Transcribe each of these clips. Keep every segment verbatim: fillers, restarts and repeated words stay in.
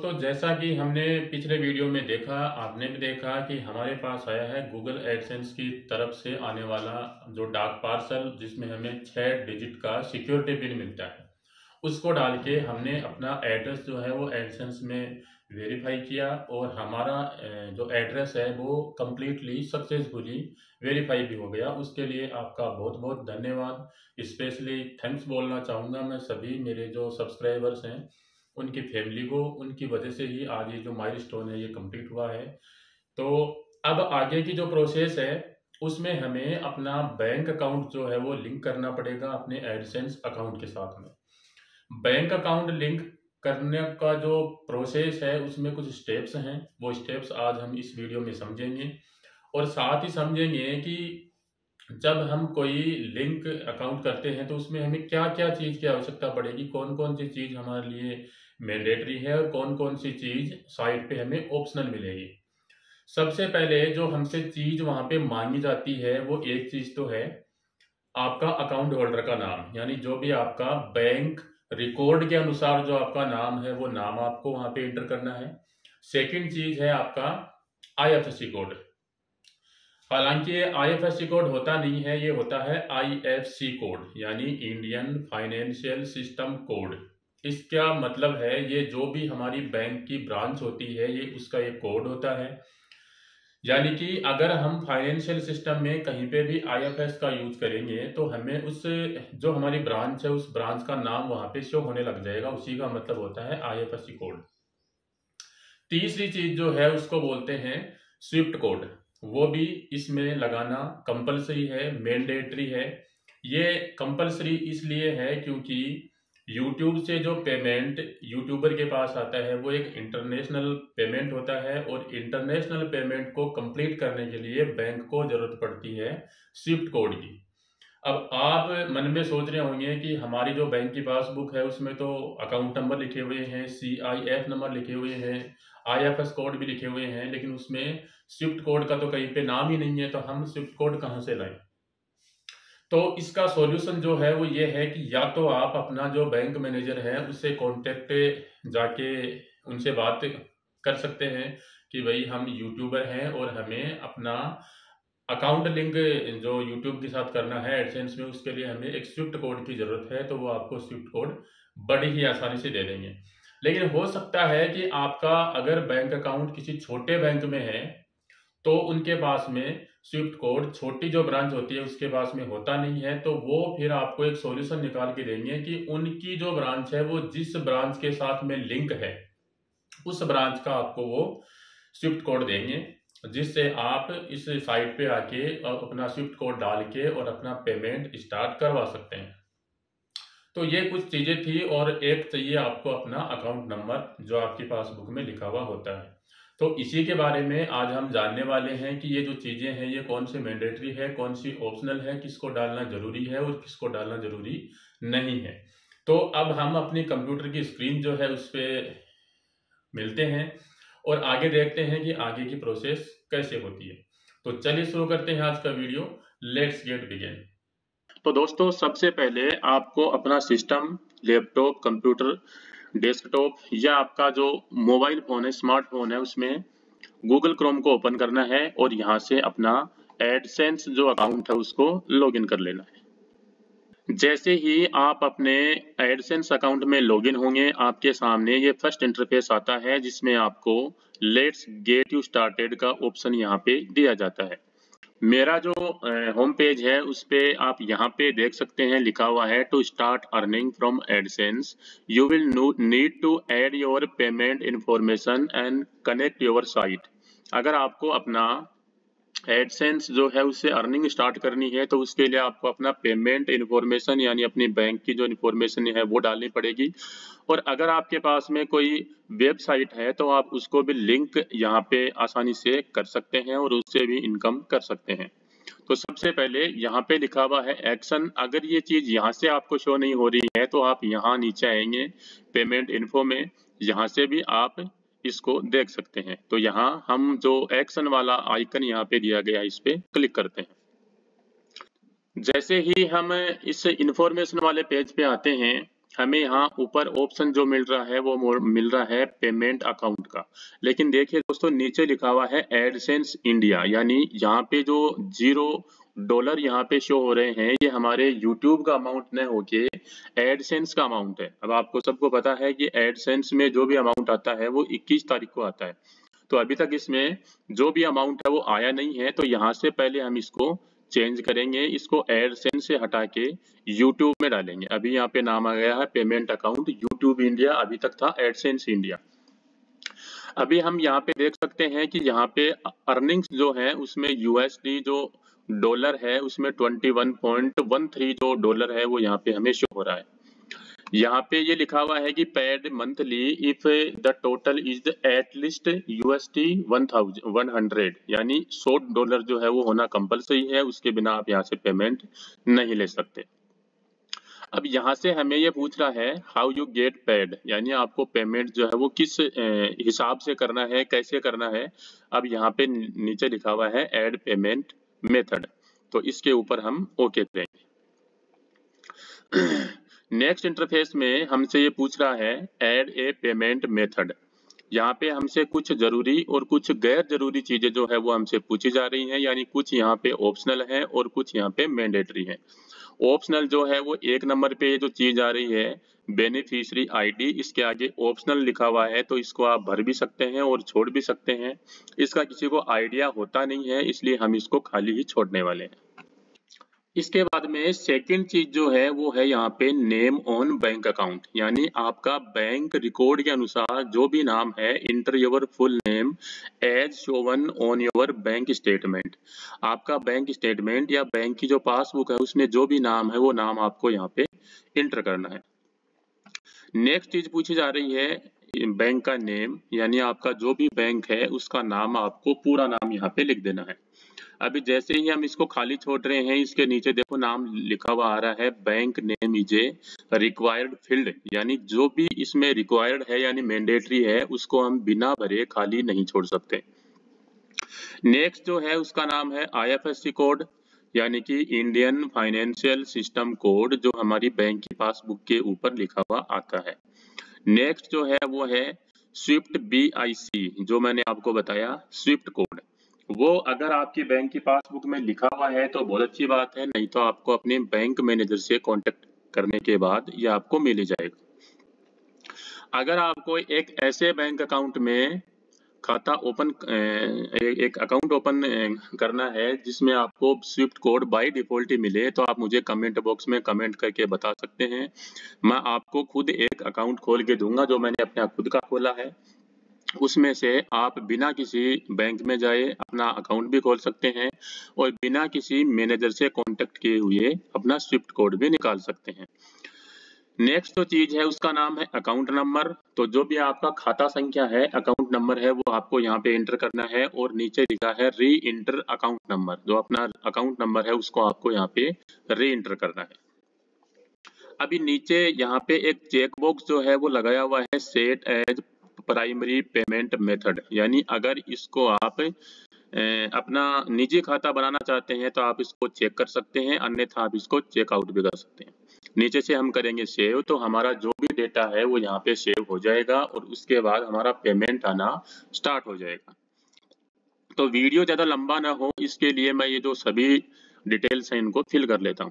दोस्तों, जैसा कि हमने पिछले वीडियो में देखा, आपने भी देखा कि हमारे पास आया है गूगल एडसेंस की तरफ से आने वाला जो डाक पार्सल, जिसमें हमें छः डिजिट का सिक्योरिटी पिन मिलता है। उसको डाल के हमने अपना एड्रेस जो है वो एडसेंस में वेरीफाई किया और हमारा अ, जो एड्रेस है वो कम्प्लीटली सक्सेसफुली वेरीफाई भी हो गया। उसके लिए आपका बहुत बहुत धन्यवाद। स्पेशली थैंक्स बोलना चाहूँगा मैं सभी मेरे जो सब्सक्राइबर्स हैं, उनकी फैमिली को। उनकी वजह से ही आज ये जो माइलस्टोन है ये कंप्लीट हुआ है। तो अब आगे की जो प्रोसेस है उसमें हमें अपना बैंक अकाउंट जो है वो लिंक करना पड़ेगा अपने एडसेंस अकाउंट के साथ में। बैंक अकाउंट लिंक करने का जो प्रोसेस है उसमें कुछ स्टेप्स हैं, वो स्टेप्स आज हम इस वीडियो में समझेंगे। और साथ ही समझेंगे कि जब हम कोई लिंक अकाउंट करते हैं तो उसमें हमें क्या क्या चीज़ की आवश्यकता पड़ेगी, कौन कौन सी चीज़ हमारे लिए मैंडेटरी है और कौन कौन सी चीज़ साइट पे हमें ऑप्शनल मिलेगी। सबसे पहले जो हमसे चीज़ वहाँ पे मांगी जाती है वो एक चीज़ तो है आपका अकाउंट होल्डर का नाम, यानी जो भी आपका बैंक रिकॉर्ड के अनुसार जो आपका नाम है वो नाम आपको वहाँ पे एंटर करना है। सेकंड चीज़ है आपका I F S C code. हालांकि ये I F S C code होता नहीं है, ये होता है आई एफ सी कोड, यानी इंडियन फाइनेंशियल सिस्टम कोड। इसका मतलब है ये जो भी हमारी बैंक की ब्रांच होती है ये उसका एक कोड होता है। यानी कि अगर हम फाइनेंशियल सिस्टम में कहीं पे भी आई एफ एस का यूज करेंगे तो हमें उस जो हमारी ब्रांच है उस ब्रांच का नाम वहां पे शो होने लग जाएगा, उसी का मतलब होता है I F S C code. तीसरी चीज जो है उसको बोलते हैं स्विफ्ट कोड। वो भी इसमें लगाना कंपलसरी है, मैंडेटरी है। ये कंपलसरी इसलिए है क्योंकि यूट्यूब से जो पेमेंट यूट्यूबर के पास आता है वो एक इंटरनेशनल पेमेंट होता है और इंटरनेशनल पेमेंट को कंप्लीट करने के लिए बैंक को जरूरत पड़ती है स्विफ्ट कोड की। अब आप मन में सोच रहे होंगे कि हमारी जो बैंक की पासबुक है उसमें तो अकाउंट नंबर लिखे हुए हैं, सी आई एफ नंबर लिखे हुए हैं, आई एफ एस कोड भी लिखे हुए हैं, लेकिन उसमें स्विफ्ट कोड का तो कहीं पे नाम ही नहीं है, तो हम स्विफ्ट कोड कहाँ से लाएं। तो इसका सॉल्यूशन जो है वो ये है कि या तो आप अपना जो बैंक मैनेजर है उससे कांटेक्ट जाके उनसे बात कर सकते हैं कि भाई हम यूट्यूबर हैं और हमें अपना अकाउंट लिंक जो यूट्यूब के साथ करना है एडसेंस में, उसके लिए हमें एक स्विफ्ट कोड की ज़रूरत है, तो वो आपको स्विफ्ट कोड बड़ी ही आसानी से दे देंगे। लेकिन हो सकता है कि आपका अगर बैंक अकाउंट किसी छोटे बैंक में है तो उनके पास में स्विफ्ट कोड, छोटी जो ब्रांच होती है उसके पास में होता नहीं है, तो वो फिर आपको एक सॉल्यूशन निकाल के देंगे कि उनकी जो ब्रांच है वो जिस ब्रांच के साथ में लिंक है उस ब्रांच का आपको वो स्विफ्ट कोड देंगे, जिससे आप इस साइट पे आके अपना स्विफ्ट कोड डाल के और अपना पेमेंट स्टार्ट करवा सकते हैं। तो ये कुछ चीज़ें थी और एक चाहिए आपको अपना अकाउंट नंबर जो आपकी पासबुक में लिखा हुआ होता है। तो इसी के बारे में आज हम जानने वाले हैं कि ये जो चीज़ें हैं ये कौन सी मैंडेटरी है, कौन सी ऑप्शनल है, किसको डालना ज़रूरी है और किसको डालना ज़रूरी नहीं है। तो अब हम अपनी कंप्यूटर की स्क्रीन जो है उस पर मिलते हैं और आगे देखते हैं कि आगे की प्रोसेस कैसे होती है। तो चलिए शुरू करते हैं आज का वीडियो। Let's get begin. तो दोस्तों, सबसे पहले आपको अपना सिस्टम, लैपटॉप, कंप्यूटर, डेस्कटॉप या आपका जो मोबाइल फ़ोन है, स्मार्टफोन है, उसमें गूगल क्रोम को ओपन करना है और यहाँ से अपना एडसेंस जो अकाउंट है उसको लॉगिन कर लेना है। जैसे ही आप अपने एडसेंस अकाउंट में लॉगिन होंगे, आपके सामने ये फर्स्ट इंटरफेस आता है जिसमें आपको लेट्स गेट यू स्टार्टेड का ऑप्शन यहाँ पे दिया जाता है। मेरा जो होम पेज है उस पे आप यहाँ पे देख सकते हैं लिखा हुआ है to start earning from AdSense you will need to add your payment information and connect your site. अगर आपको अपना एडसेंस जो है उससे अर्निंग स्टार्ट करनी है तो उसके लिए आपको अपना पेमेंट इन्फॉर्मेशन यानी अपनी बैंक की जो इन्फॉर्मेशन है वो डालनी पड़ेगी। और अगर आपके पास में कोई वेबसाइट है तो आप उसको भी लिंक यहाँ पे आसानी से कर सकते हैं और उससे भी इनकम कर सकते हैं। तो सबसे पहले यहाँ पे लिखा हुआ है एक्शन। अगर ये चीज़ यहाँ से आपको शो नहीं हो रही है तो आप यहाँ नीचे आएंगे पेमेंट इन्फो में, यहाँ से भी आप इसको देख सकते हैं। तो यहाँ हम जो एक्शन वाला आइकन यहाँ पे दिया गया है इस पे क्लिक करते हैं। जैसे ही हम इस इंफॉर्मेशन वाले पेज पे आते हैं, हमें यहाँ ऊपर ऑप्शन जो मिल रहा है वो मोर- मिल रहा है पेमेंट अकाउंट का। लेकिन देखिए दोस्तों, नीचे लिखा हुआ है एडसेंस इंडिया, यानी यहाँ पे जो जीरो डॉलर यहाँ पे शो हो रहे हैं, ये हमारे यूट्यूब का अमाउंट न होके एडसेंस का अमाउंट है। अब आपको सबको पता है कि एडसेंस में जो भी अमाउंट आता है वो इक्कीस तारीख को आता है। तो अभी तक इसमें जो भी अमाउंट है वो आया नहीं है, तो यहाँ से पहले हम इसको चेंज करेंगे, इसको एडसेंस से हटा के यूट्यूब में डालेंगे। अभी यहाँ पे नाम आ गया है पेमेंट अकाउंट यूट्यूब इंडिया, अभी तक था एडसेंस इंडिया। अभी हम यहाँ पे देख सकते हैं कि यहाँ पे अर्निंग्स जो है उसमें यूएसडी जो डॉलर है उसमें twenty one point one three जो डॉलर है वो यहाँ पे हमें शो हो रहा है। यहाँ पे ये लिखा हुआ है कि paid monthly if the total is at least USD one thousand one hundred, यानी सौ डॉलर जो है वो होना कंपलसरी है, उसके बिना आप यहाँ से पेमेंट नहीं ले सकते। अब यहाँ से हमें ये पूछ रहा है हाउ यू गेट पेड, यानी आपको पेमेंट जो है वो किस अ, हिसाब से करना है, कैसे करना है। अब यहाँ पे नीचे लिखा हुआ है ऐड पेमेंट मेथड, तो इसके ऊपर हम ओके करेंगे। नेक्स्ट इंटरफेस में हमसे ये पूछ रहा है ऐड ए पेमेंट मेथड। यहाँ पे हमसे कुछ जरूरी और कुछ गैर जरूरी चीजें जो है वो हमसे पूछी जा रही हैं, यानी कुछ यहाँ पे ऑप्शनल है और कुछ यहाँ पे मैंडेटरी है। ऑप्शनल जो है वो एक नंबर पे ये जो चीज आ रही है बेनिफिशियरी आईडी, इसके आगे ऑप्शनल लिखा हुआ है, तो इसको आप भर भी सकते हैं और छोड़ भी सकते हैं। इसका किसी को आइडिया होता नहीं है, इसलिए हम इसको खाली ही छोड़ने वाले हैं। इसके बाद में सेकंड चीज जो है वो है यहाँ पे नेम ऑन बैंक अकाउंट, यानी आपका बैंक रिकॉर्ड के अनुसार जो भी नाम है enter your full name as shown on your bank statement. आपका बैंक स्टेटमेंट या बैंक की जो पासबुक है उसमें जो भी नाम है वो नाम आपको यहाँ पे इंटर करना है। नेक्स्ट चीज पूछी जा रही है बैंक का नेम, यानी आपका जो भी बैंक है उसका नाम आपको पूरा नाम यहाँ पे लिख देना है। अभी जैसे ही हम इसको खाली छोड़ रहे हैं, इसके नीचे देखो नाम लिखा हुआ आ रहा है bank name is a required field, यानी जो भी इसमें रिक्वायर्ड है यानी मैंडेटरी है उसको हम बिना भरे खाली नहीं छोड़ सकते। नेक्स्ट जो है उसका नाम है आईएफएससी कोड, यानी कि इंडियन फाइनेंशियल सिस्टम कोड, जो हमारी बैंक की पासबुक के ऊपर लिखा हुआ आता है। नेक्स्ट जो है वो है स्विफ्ट बी आई सी, जो मैंने आपको बताया स्विफ्ट कोड। वो अगर आपकी बैंक की पासबुक में लिखा हुआ है तो बहुत अच्छी बात है, नहीं तो आपको अपने बैंक मैनेजर से कांटेक्ट करने के बाद ये आपको मिल ही जाएगा। अगर आपको एक ऐसे बैंक अकाउंट में खाता ओपन एक अकाउंट ओपन करना है जिसमें आपको स्विफ्ट कोड बाय डिफॉल्ट ही मिले, तो आप मुझे कमेंट बॉक्स में कमेंट करके बता सकते हैं। मैं आपको खुद एक अकाउंट खोल के दूंगा जो मैंने अपना खुद का खोला है, उसमें से आप बिना किसी बैंक में जाए अपना अकाउंट भी खोल सकते हैं और बिना किसी मैनेजर से कांटेक्ट किए हुए अपना स्विफ्ट कोड भी निकाल सकते हैं। नेक्स्ट जो चीज है उसका नाम है अकाउंट नंबर, तो जो भी आपका खाता संख्या है अकाउंट नंबर है वो आपको यहाँ पे एंटर करना है, और नीचे लिखा है री इंटर अकाउंट नंबर, जो अपना अकाउंट नंबर है उसको आपको यहाँ पे री इंटर करना है। अभी नीचे यहाँ पे एक चेक बॉक्स जो है वो लगाया हुआ है set as primary payment method, यानी अगर इसको आप अपना निजी खाता बनाना चाहते हैं तो आप इसको चेक कर सकते हैं, अन्यथा आप इसको चेकआउट भी कर सकते हैं। नीचे से हम करेंगे सेव, तो हमारा जो भी डेटा है वो यहाँ पे सेव हो जाएगा और उसके बाद हमारा पेमेंट आना स्टार्ट हो जाएगा। तो वीडियो ज़्यादा लंबा ना हो इसके लिए मैं ये जो सभी डिटेल्स हैं इनको फिल कर लेता हूँ।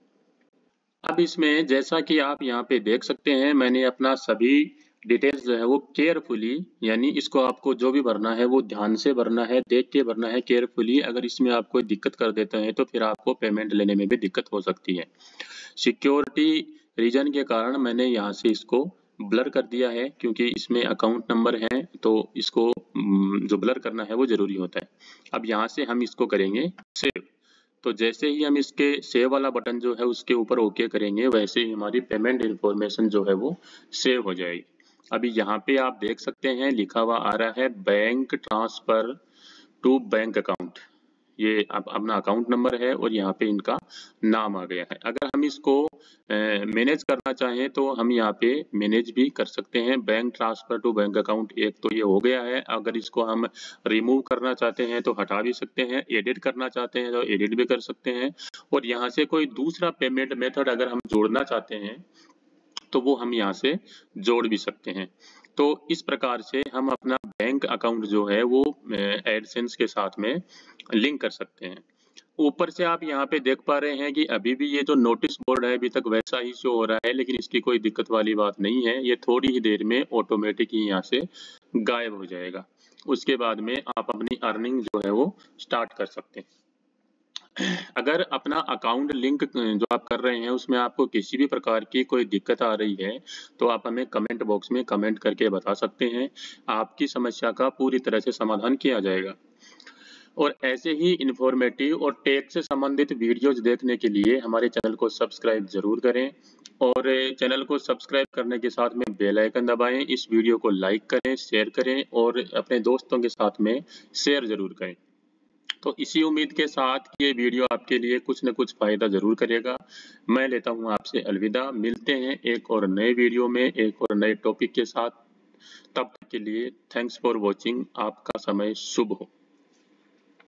अब इसमें जैसा कि आप यहाँ पे देख सकते हैं, मैंने अपना सभी डिटेल्स जो है वो केयरफुली, यानी इसको आपको जो भी भरना है वो ध्यान से भरना है, देख के भरना है केयरफुली। अगर इसमें आप कोई दिक्कत कर देते हैं तो फिर आपको पेमेंट लेने में भी दिक्कत हो सकती है। सिक्योरिटी रीजन के कारण मैंने यहाँ से इसको ब्लर कर दिया है, क्योंकि इसमें अकाउंट नंबर है तो इसको जो ब्लर करना है वो जरूरी होता है। अब यहाँ से हम इसको करेंगे सेव, तो जैसे ही हम इसके सेव वाला बटन जो है उसके ऊपर ओके करेंगे, वैसे ही हमारी पेमेंट इन्फॉर्मेशन जो है वो सेव हो जाएगी। अभी यहाँ पे आप देख सकते हैं लिखा हुआ आ रहा है bank transfer to bank account, ये अब अपना अकाउंट नंबर है और यहाँ पे इनका नाम आ गया है। अगर हम इसको मैनेज करना चाहें तो हम यहाँ पे मैनेज भी कर सकते हैं। Bank transfer to bank account एक तो ये हो गया है, अगर इसको हम रिमूव करना चाहते हैं तो हटा भी सकते हैं, एडिट करना चाहते हैं तो एडिट भी कर सकते हैं, और यहाँ से कोई दूसरा पेमेंट मेथड अगर हम जोड़ना चाहते हैं तो वो हम यहाँ से जोड़ भी सकते हैं। तो इस प्रकार से हम अपना बैंक अकाउंट जो है वो एडसेंस के साथ में लिंक कर सकते हैं। ऊपर से आप यहाँ पे देख पा रहे हैं कि अभी भी ये जो नोटिस बोर्ड है अभी तक वैसा ही शो हो रहा है, लेकिन इसकी कोई दिक्कत वाली बात नहीं है। ये थोड़ी ही देर में ऑटोमेटिक ही यहाँ से गायब हो जाएगा। उसके बाद में आप अपनी अर्निंग जो है वो स्टार्ट कर सकते हैं। अगर अपना अकाउंट लिंक जो आप कर रहे हैं उसमें आपको किसी भी प्रकार की कोई दिक्कत आ रही है तो आप हमें कमेंट बॉक्स में कमेंट करके बता सकते हैं। आपकी समस्या का पूरी तरह से समाधान किया जाएगा। और ऐसे ही इन्फॉर्मेटिव और टेक से संबंधित वीडियोज देखने के लिए हमारे चैनल को सब्सक्राइब जरूर करें और चैनल को सब्सक्राइब करने के साथ में बेल आइकन दबाएं। इस वीडियो को लाइक करें, शेयर करें और अपने दोस्तों के साथ में शेयर जरूर करें। तो इसी उम्मीद के साथ कि ये वीडियो आपके लिए कुछ न कुछ फायदा जरूर करेगा। मैं लेता हूँ आपसे अलविदा। मिलते हैं एक और नए वीडियो में एक और नए टॉपिक के साथ। तब तक के लिए थैंक्स फॉर वॉचिंग। आपका समय शुभ हो।